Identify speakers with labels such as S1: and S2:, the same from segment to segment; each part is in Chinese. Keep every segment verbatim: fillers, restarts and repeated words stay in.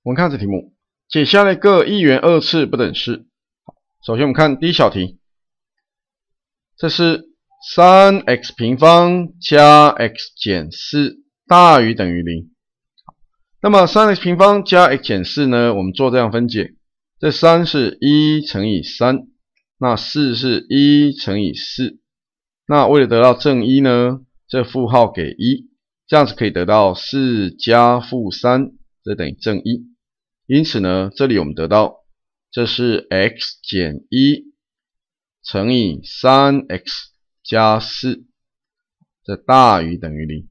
S1: 我们看这题目，解下列各一元二次不等式。首先我们看第一小题，这是 三 x 平方加 x 减四大于等于零。那么 三 x 平方加 x 减四呢，我们做这样分解，这三是一乘以三，那四是一乘以四。那为了得到正一呢，这负号给一，这样子可以得到四加负三，这等于正一。因此呢，这里我们得到这是 x 减一乘以 三 x 加四，这大于等于零。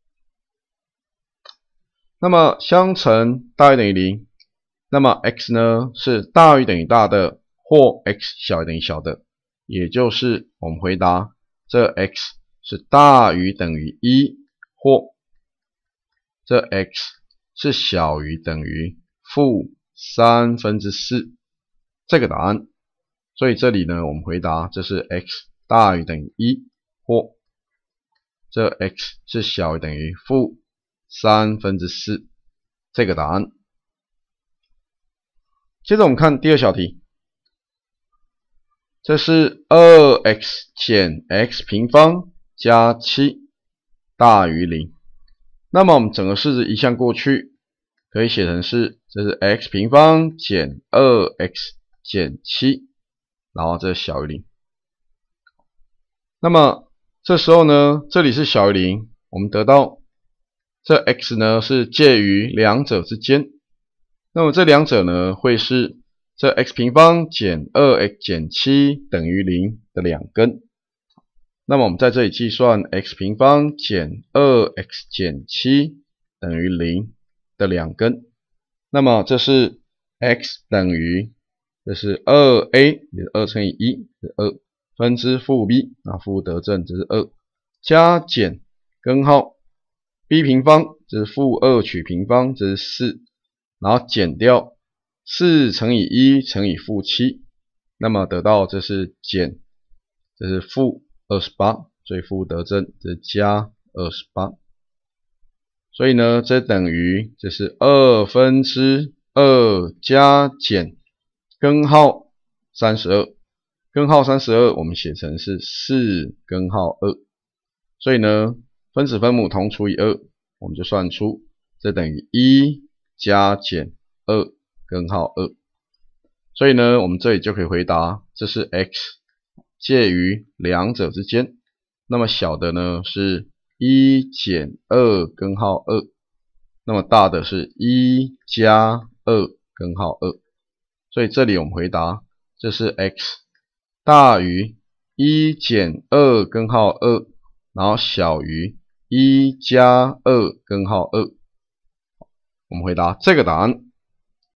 S1: 那么相乘大于等于零，那么 x 呢是大于等于大的，或 x 小于等于小的，也就是我们回答这 x 是大于等于一，或这 x 是小于等于负三分之四，这个答案。所以这里呢，我们回答这是 x 大于等于一，或这 x 是小于等于负三分之四，这个答案。接着我们看第二小题，这是 二 x 减 x 平方加七大于零。那么我们整个式子移项过去，可以写成是这是 x 平方减 二 x 减七，然后这小于零。那么这时候呢，这里是小于零，我们得到这 x 呢是介于两者之间。那么这两者呢会是这 x 平方减 二 x 减七等于零的两根。那么我们在这里计算 x 平方减 二 x 减七等于零的两根。那么这是 x 等于，这是 二 a， 也是二乘以一，是二分之负 b， 那负得正，这是二，加减根号 b 平方，这是负二取平方，这是四，然后减掉四乘以一乘以负七，那么得到这是减，这是负二十八，所以负得正，这是加二十八。所以呢，这等于这是二分之二加减根号三十二，根号三十二我们写成是四根号二。所以呢，分子分母同除以二，我们就算出这等于一加减二根号二。所以呢，我们这里就可以回答，这是 x 介于两者之间。那么小的呢是一减二根号二，那么大的是一加二根号二。所以这里我们回答，这是 x 大于一减二根号二，然后小于一加二根号二。我们回答这个答案。